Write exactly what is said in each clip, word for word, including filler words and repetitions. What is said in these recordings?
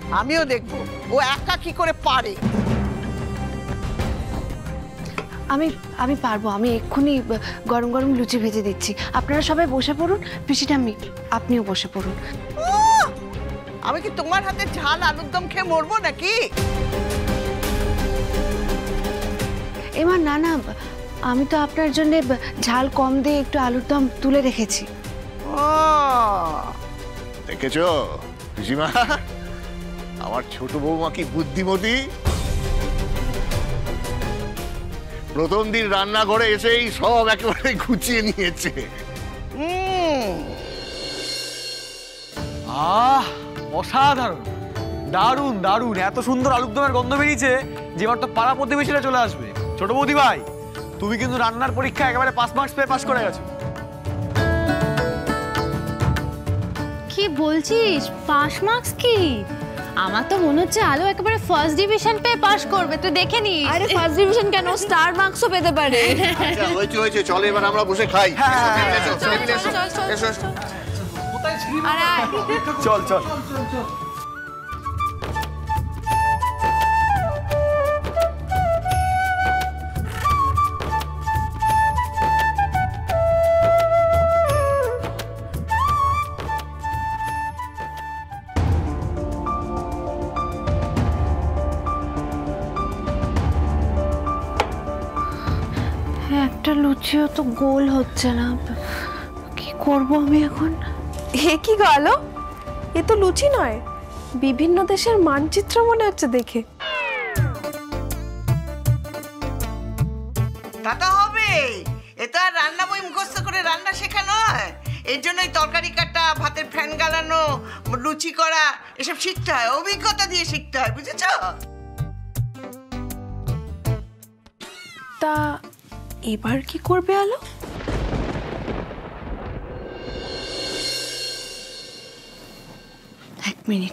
আমিও দেখবো ও একা কি করে পারে। আমি আমি পারবো, আমি এক্ষুনি গরম গরম লুচি ভেজে দিচ্ছি। আপনারা সবাই বসে পড়ুন। পিসিটা আমি আপনিও বসে পড়ুন। আমি কি তোমার হাতে ঝাল আলুর দম খেয়ে মরবো নাকি? এমা না না, আমি তো আপনার জন্য ঝাল কম দিয়ে একটু আলুর দম তুলে রেখেছি। ও দেখেছো পিসিমা, আমার ছোট বৌমা কি বুদ্ধিমতী। প্রথম দিন রান্নাঘরে এসেই সব একেবারে গুছিয়ে নিয়েছে। আহ অসাধারণ, দারুণ দারুণ। এত সুন্দর আলুর দমের গন্ধ বেরিয়েছে যে এবার তো পাড়া প্রতিবেশীরা চলে আসবে। ছোট বৌদি ভাই, তুমি কিন্তু রান্নার পরীক্ষা একেবারে পাঁচ মার্কস পেয়ে পাস করে গেছো। কি বলছিস? পাস মার্কস কি? আমার তো মনে হচ্ছে আলো একেবারে ফার্স্ট ডিভিশন পেয়ে পাস করবে, তুই দেখে নিস। আরে ফার্স্ট ডিভিশন কেন, স্টার মার্কসও পেতে পারে। আচ্ছা হয়েছে হয়েছে, চলো এবার আমরা বসে খাই। চল চল। একটা লুচিও তো গোল হচ্ছে না, কি করব আমি এখন? এ কি গেল? এ তো লুচি নয়, বিভিন্ন দেশের মানচিত্র মনে হচ্ছে দেখে। তা হবে, এটা আর রান্না বই মুখস্থ করে রান্না শেখা নয়। এর জন্যই তরকারি কাটা, ভাতের ফ্যান গালানো, লুচি করা এসব শিখতে হয়, অভিজ্ঞতা দিয়ে শিখতে হয়, বুঝেছ? তা এবার কি করবে আলো? এক মিনিট।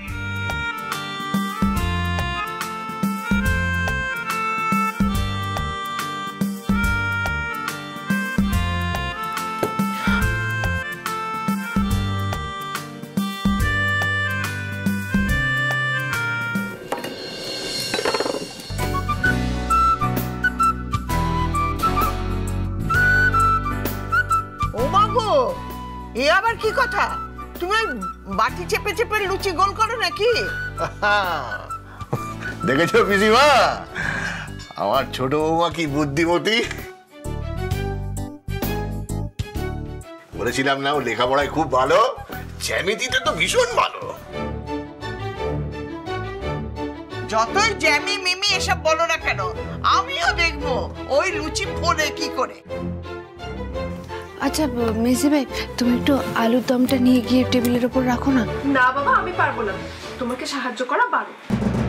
এ আবার কি কথা? তুমি বাটি চেপে চেপে লুচি গোল করো নাকি? দেখেছো পিসিমা, আমার ছোট বৌমা কি বুদ্ধিমতী। বলেছিলাম না ও লেখাপড়ায় খুব ভালো, জ্যামিতিতে তো ভীষণ ভালো। যতই জ্যামি মিমি এসব বলো না কেন, আমিও দেখবো ওই লুচি ফোলে কি করে। আচ্ছা মেসি ভাই, তুমি একটু আলুর দমটা নিয়ে গিয়ে টেবিলের উপর রাখো না। না বাবা, আমি পারবো না, তোমাকে সাহায্য করা বারো।